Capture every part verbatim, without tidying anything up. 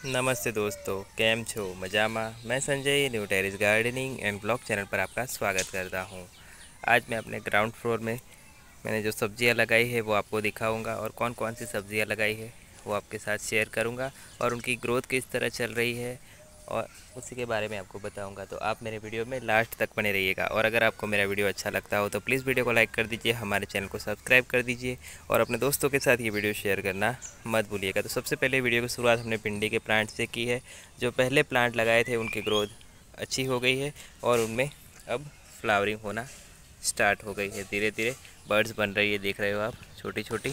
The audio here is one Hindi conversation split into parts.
नमस्ते दोस्तों, केम छो मजामा। मैं Sanjay new terrace gardening and blog channel पर आपका स्वागत करता हूं। आज मैं अपने ग्राउंड फ्लोर में मैंने जो सब्जियां लगाई है वो आपको दिखाऊंगा और कौन कौन सी सब्जियां लगाई है वो आपके साथ शेयर करूंगा और उनकी ग्रोथ किस तरह चल रही है और उसी के बारे में आपको बताऊंगा। तो आप मेरे वीडियो में लास्ट तक बने रहिएगा और अगर आपको मेरा वीडियो अच्छा लगता हो तो प्लीज़ वीडियो को लाइक कर दीजिए, हमारे चैनल को सब्सक्राइब कर दीजिए और अपने दोस्तों के साथ ये वीडियो शेयर करना मत भूलिएगा। तो सबसे पहले वीडियो की शुरुआत हमने भिंडी के प्लांट से की है। जो पहले प्लांट लगाए थे उनकी ग्रोथ अच्छी हो गई है और उनमें अब फ्लावरिंग होना स्टार्ट हो गई है। धीरे धीरे बर्ड्स बन रही है, देख रहे हो आप, छोटी छोटी।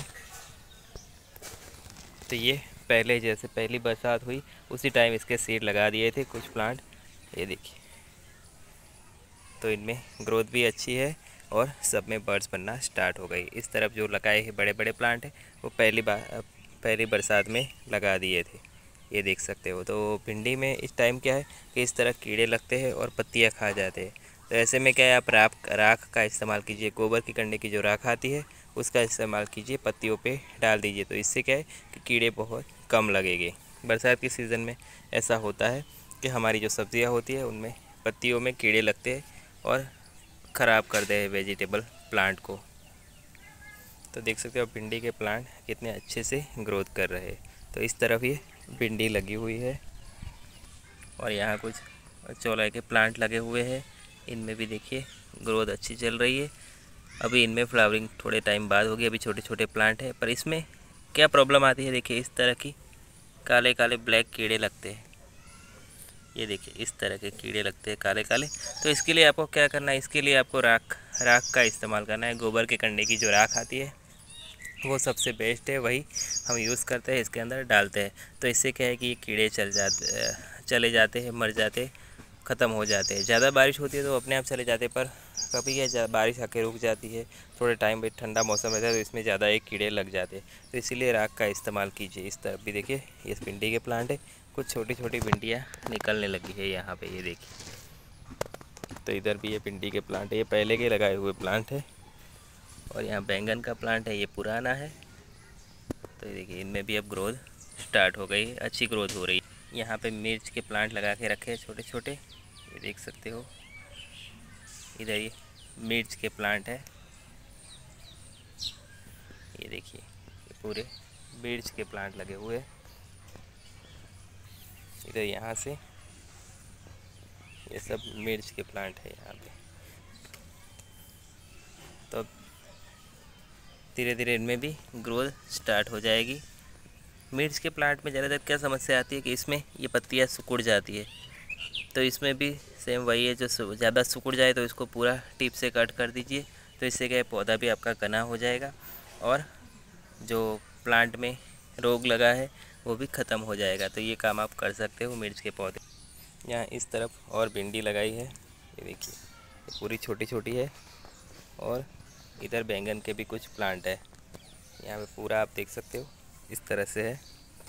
तो ये पहले जैसे पहली बरसात हुई उसी टाइम इसके सीड लगा दिए थे कुछ प्लांट, ये देखिए। तो इनमें ग्रोथ भी अच्छी है और सब में बर्ड्स बनना स्टार्ट हो गई। इस तरफ जो लगाए हैं बड़े बड़े प्लांट हैं वो पहली बार पहली बरसात में लगा दिए थे, ये देख सकते हो। तो भिंडी में इस टाइम क्या है कि इस तरह कीड़े लगते हैं और पत्तियाँ खा जाते हैं। तो ऐसे में क्या है, आप राख राख का इस्तेमाल कीजिए। गोबर की कंडे की जो राख आती है उसका इस्तेमाल कीजिए, पत्तियों पे डाल दीजिए। तो इससे क्या है कि कीड़े बहुत कम लगेंगे। बरसात के सीज़न में ऐसा होता है कि हमारी जो सब्जियां होती है उनमें पत्तियों में कीड़े लगते हैं और ख़राब कर दे वेजिटेबल प्लांट को। तो देख सकते हो भिंडी के प्लांट कितने अच्छे से ग्रोथ कर रहे हैं। तो इस तरफ ये भिंडी लगी हुई है और यहाँ कुछ चौलाई के प्लांट लगे हुए हैं, इनमें भी देखिए ग्रोथ अच्छी चल रही है। अभी इनमें फ्लावरिंग थोड़े टाइम बाद होगी, अभी छोटे छोटे प्लांट है। पर इसमें क्या प्रॉब्लम आती है, देखिए इस तरह की काले काले ब्लैक कीड़े लगते हैं। ये देखिए इस तरह के कीड़े लगते हैं काले काले। तो इसके लिए आपको क्या करना है, इसके लिए आपको राख राख का इस्तेमाल करना है। गोबर के कंडे की जो राख आती है वो सबसे बेस्ट है, वही हम यूज़ करते हैं, इसके अंदर डालते हैं। तो इससे क्या है कि ये कीड़े चल जाते चले जाते हैं, मर जाते, ख़त्म हो जाते हैं। ज़्यादा बारिश होती है तो अपने आप चले जाते, पर कभी यह बारिश आके रुक जाती है, थोड़े टाइम बाद ठंडा मौसम रहता है तो इसमें ज़्यादा एक कीड़े लग जाते हैं। तो इसीलिए राख का इस्तेमाल कीजिए। इस तरफ भी देखिए ये भिंडी के प्लांट है, कुछ छोटी छोटी भिंडियाँ निकलने लगी है यहाँ पे, ये देखिए। तो इधर भी ये भिंडी के प्लांट है, ये पहले के लगाए हुए प्लांट है। और यहाँ बैंगन का प्लांट है, ये पुराना है। तो ये देखिए इनमें भी अब ग्रोथ स्टार्ट हो गई है, अच्छी ग्रोथ हो रही है। यहाँ पे मिर्च के प्लांट लगा के रखे हैं छोटे छोटे, ये देख सकते हो। इधर ये मिर्च के प्लांट है, ये देखिए ये पूरे मिर्च के प्लांट लगे हुए हैं। इधर यहाँ से ये सब मिर्च के प्लांट है यहाँ पे। तो धीरे धीरे इनमें भी ग्रोथ स्टार्ट हो जाएगी। मिर्च के प्लांट में ज़्यादातर क्या समस्या आती है कि इसमें ये पत्तियाँ सिकुड़ जाती है। तो इसमें भी सेम वही है, जो ज़्यादा सिकुड़ जाए तो इसको पूरा टिप से कट कर दीजिए। तो इससे क्या है, पौधा भी आपका घना हो जाएगा और जो प्लांट में रोग लगा है वो भी ख़त्म हो जाएगा। तो ये काम आप कर सकते हो मिर्च के पौधे। यहाँ इस तरफ और भिंडी लगाई है, ये देखिए ये पूरी छोटी छोटी है। और इधर बैंगन के भी कुछ प्लांट है, यहाँ पे पूरा आप देख सकते हो इस तरह से है।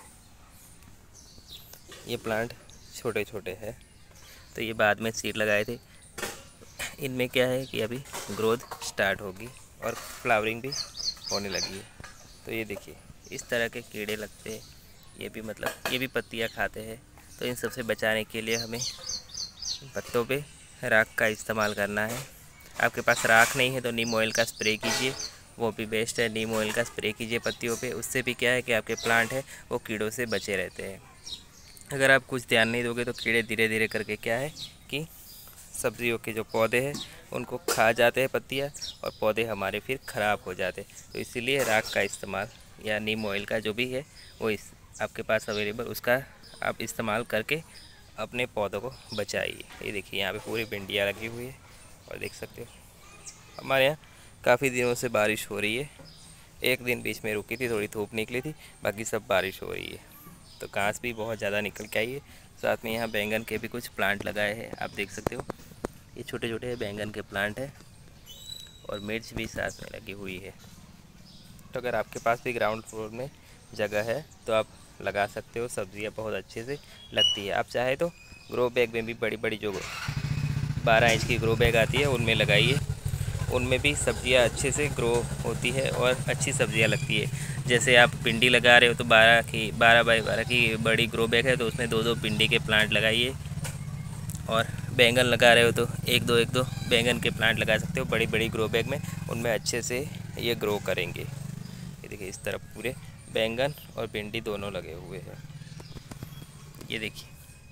ये प्लांट छोटे छोटे हैं, तो ये बाद में सीड लगाए थे। इनमें क्या है कि अभी ग्रोथ स्टार्ट होगी और फ्लावरिंग भी होने लगी है। तो ये देखिए इस तरह के कीड़े लगते हैं, ये भी मतलब ये भी पत्तियाँ खाते हैं। तो इन सबसे बचाने के लिए हमें पत्तों पे राख का इस्तेमाल करना है। आपके पास राख नहीं है तो नीम ऑयल का स्प्रे कीजिए, वो भी बेस्ट है। नीम ऑयल का स्प्रे कीजिए पत्तियों पे, उससे भी क्या है कि आपके प्लांट है वो कीड़ों से बचे रहते हैं। अगर आप कुछ ध्यान नहीं दोगे तो कीड़े धीरे धीरे करके क्या है कि सब्जियों के जो पौधे हैं उनको खा जाते हैं पत्तियाँ और पौधे हमारे फिर ख़राब हो जाते हैं। तो इसीलिए राख का इस्तेमाल या नीम ऑयल का जो भी है वो इस आपके पास अवेलेबल, उसका आप इस्तेमाल करके अपने पौधों को बचाइए। ये देखिए यहाँ पे पूरी भिंडियाँ लगी हुई है और देख सकते हो हमारे यहाँ काफ़ी दिनों से बारिश हो रही है। एक दिन बीच में रुकी थी, थोड़ी धूप निकली थी, बाकी सब बारिश हो रही है। तो घास भी बहुत ज़्यादा निकल के आई है। साथ में यहाँ बैंगन के भी कुछ प्लांट लगाए हैं, आप देख सकते हो। ये छोटे छोटे बैंगन के प्लांट है और मिर्च भी साथ में लगी हुई है। तो अगर आपके पास भी ग्राउंड फ्लोर में जगह है तो आप लगा सकते हो, सब्जियाँ बहुत अच्छे से लगती है। आप चाहे तो ग्रो बैग में भी, बड़ी बड़ी जो बारह इंच की ग्रो बैग आती है उनमें लगाइए, उनमें भी सब्जियां अच्छे से ग्रो होती है और अच्छी सब्जियां लगती है। जैसे आप भिंडी लगा रहे हो तो बारह की बारह बाई बारह की बड़ी ग्रो बैग है तो उसमें दो दो भिंडी के प्लांट लगाइए। और बैंगन लगा रहे हो तो एक दो एक दो बैंगन के प्लांट लगा सकते हो बड़ी बड़ी ग्रो बैग में, उनमें अच्छे से ये ग्रो करेंगे। ये देखिए इस तरफ पूरे बैंगन और भिंडी दोनों लगे हुए हैं। ये देखिए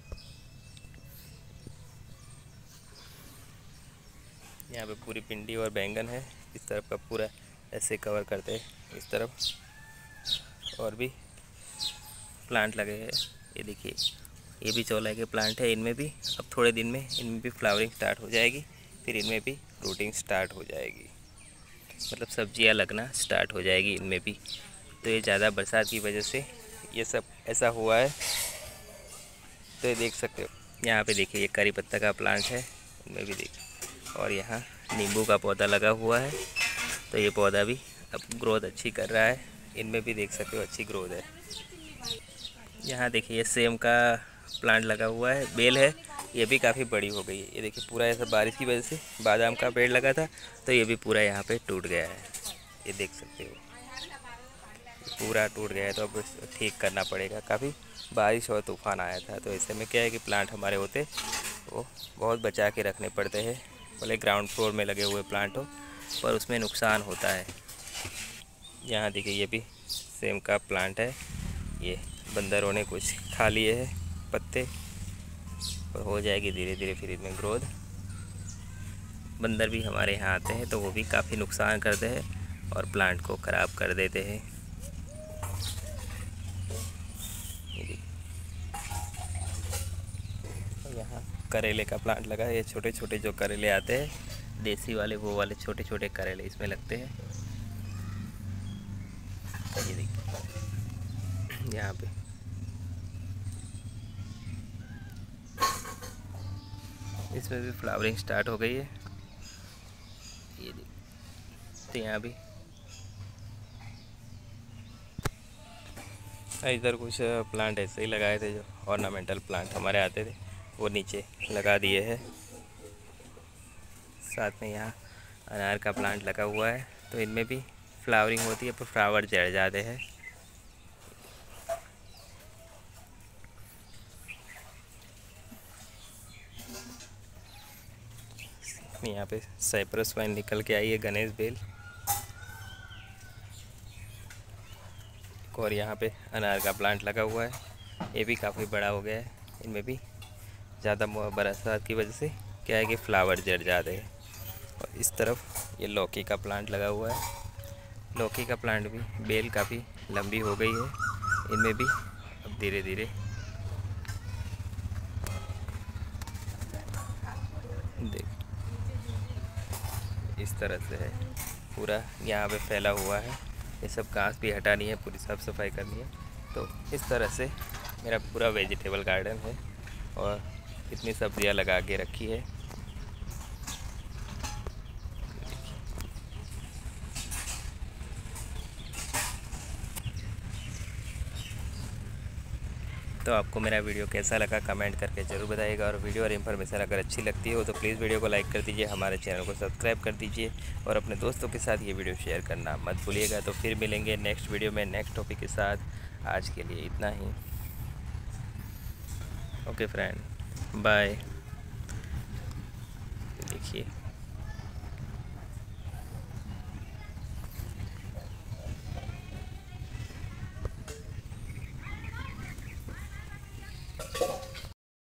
यहाँ पे पूरी भिंडी और बैंगन है। इस तरफ का पूरा ऐसे कवर करते हैं। इस तरफ और भी प्लांट लगे हैं। ये देखिए ये भी चौलाई के प्लांट है। इनमें भी अब थोड़े दिन में इनमें भी फ्लावरिंग स्टार्ट हो जाएगी, फिर इनमें भी फ्रूटिंग स्टार्ट हो जाएगी, मतलब सब्जियां लगना स्टार्ट हो जाएगी इनमें भी। तो ये ज़्यादा बरसात की वजह से ये सब ऐसा हुआ है। तो ये देख सकते हो यहाँ पे देखिए ये करी पत्ता का प्लांट है, इनमें भी देखिए। और यहाँ नींबू का पौधा लगा हुआ है, तो ये पौधा भी अब ग्रोथ अच्छी कर रहा है। इनमें भी देख सकते हो अच्छी ग्रोथ है। यहाँ देखिए ये सेम का प्लांट लगा हुआ है, बेल है, ये भी काफ़ी बड़ी हो गई है। ये देखिए पूरा ऐसा बारिश की वजह से बादाम का पेड़ लगा था तो ये भी पूरा यहाँ पे टूट गया है। ये देख सकते हो पूरा टूट गया है, तो अब ठीक करना पड़ेगा। काफ़ी बारिश और तूफान आया था तो ऐसे में क्या है कि प्लांट हमारे होते वो बहुत बचा के रखने पड़ते हैं। भले ग्राउंड फ्लोर में लगे हुए प्लांट हो पर उसमें नुकसान होता है। यहाँ देखिए ये भी सेम का प्लांट है, ये बंदरों ने कुछ खा लिए हैं पत्ते, और हो जाएगी धीरे धीरे फिर इनमें ग्रोथ। बंदर भी हमारे यहाँ आते हैं तो वो भी काफ़ी नुकसान करते हैं और प्लांट को ख़राब कर देते हैं। यहाँ करेले का प्लांट लगा है। ये छोटे छोटे जो करेले आते हैं देसी वाले, वो वाले छोटे छोटे करेले इसमें लगते हैं। ये देखिए यहाँ पे इसमें भी फ्लावरिंग स्टार्ट हो गई है। ये देखिए तो यहाँ भी इधर कुछ प्लांट ऐसे ही लगाए थे, जो ऑर्नामेंटल प्लांट हमारे आते थे वो नीचे लगा दिए हैं। साथ में यहाँ अनार का प्लांट लगा हुआ है, तो इनमें भी फ्लावरिंग होती है पर फ्लावर जड़ जाते हैं। यहाँ पे साइप्रस वाइन निकल के आई है, गणेश बेल। और यहाँ पे अनार का प्लांट लगा हुआ है, ये भी काफ़ी बड़ा हो गया है। इनमें भी ज़्यादा बरसात की वजह से क्या है कि फ्लावर जड़ जाते हैं। और इस तरफ ये लौकी का प्लांट लगा हुआ है। लौकी का प्लांट भी बेल काफ़ी लंबी हो गई है, इनमें भी अब धीरे धीरे देख इस तरह से है पूरा यहाँ पे फैला हुआ है। ये सब घास भी हटानी है, पूरी साफ़ सफाई करनी है। तो इस तरह से मेरा पूरा वेजिटेबल गार्डन है और इतनी सब्जियां लगा के रखी है। तो आपको मेरा वीडियो कैसा लगा कमेंट करके ज़रूर बताइएगा। और वीडियो और इन्फॉर्मेशन अगर अच्छी लगती हो तो प्लीज़ वीडियो को लाइक कर दीजिए, हमारे चैनल को सब्सक्राइब कर दीजिए और अपने दोस्तों के साथ ये वीडियो शेयर करना मत भूलिएगा। तो फिर मिलेंगे नेक्स्ट वीडियो में नेक्स्ट टॉपिक के साथ। आज के लिए इतना ही। Okay friend, bye. देखिए